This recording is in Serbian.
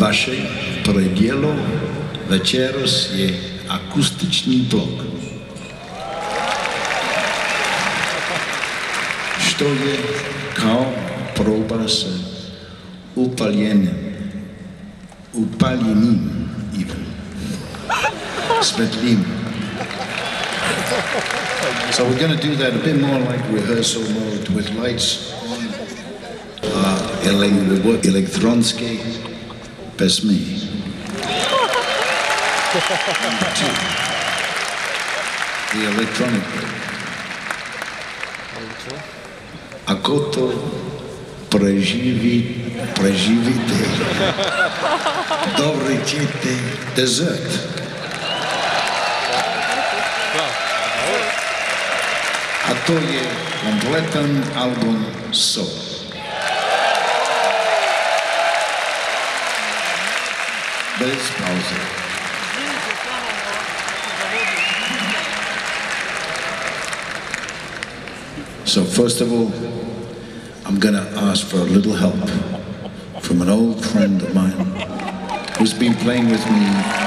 Vaše predielo večeras je akustični blok. Što je kao proba sa upaljenim svetlim. So we're going to do that a bit more like rehearsal mode with lights on. Elektronske pesmi. The electronic. Ako to preživite, dobri ćete dezert. A to je kompletan album solo. Bez pauze. So first of all, I'm going to ask for a little help from an old friend of mine who's been playing with me